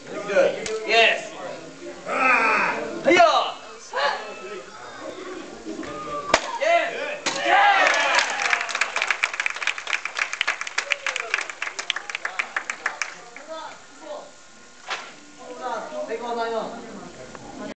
Good. Yes. Hiya. Yes. Yeah. 这个哪样？